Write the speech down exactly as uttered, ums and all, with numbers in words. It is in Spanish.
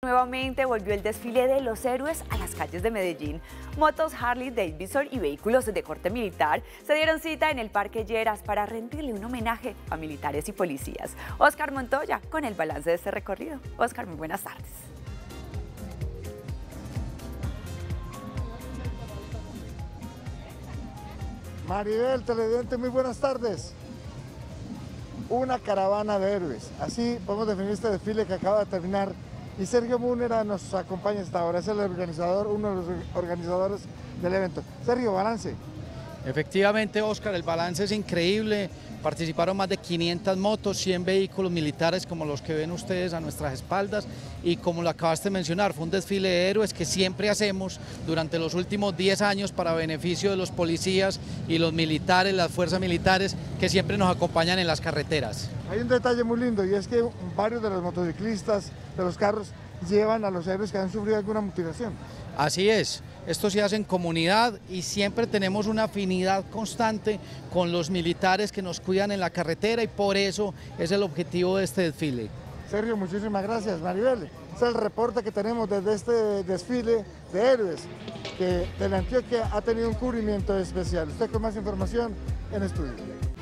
Nuevamente volvió el desfile de los héroes a las calles de Medellín. Motos Harley Davidson y vehículos de corte militar se dieron cita en el Parque Lleras para rendirle un homenaje a militares y policías. Oscar Montoya con el balance de este recorrido. Oscar, muy buenas tardes. Maribel, televidente, muy buenas tardes. Una caravana de héroes, así podemos definir este desfile que acaba de terminar. Y Sergio Múnera nos acompaña hasta ahora, es el organizador, uno de los organizadores del evento. Sergio, balance. Efectivamente, Oscar, el balance es increíble. Participaron más de quinientas motos, cien vehículos militares como los que ven ustedes a nuestras espaldas, y como lo acabaste de mencionar, fue un desfile de héroes que siempre hacemos durante los últimos diez años para beneficio de los policías y los militares, las fuerzas militares que siempre nos acompañan en las carreteras. Hay un detalle muy lindo y es que varios de los motociclistas, de los carros, llevan a los héroes que han sufrido alguna mutilación. Así es, esto se hace en comunidad y siempre tenemos una afinidad constante con los militares que nos cuidan en la carretera, y por eso es el objetivo de este desfile. Sergio, muchísimas gracias. Maribel, es el reporte que tenemos desde este desfile de héroes que de la Antioquia ha tenido un cubrimiento especial. Usted con más información en estudio.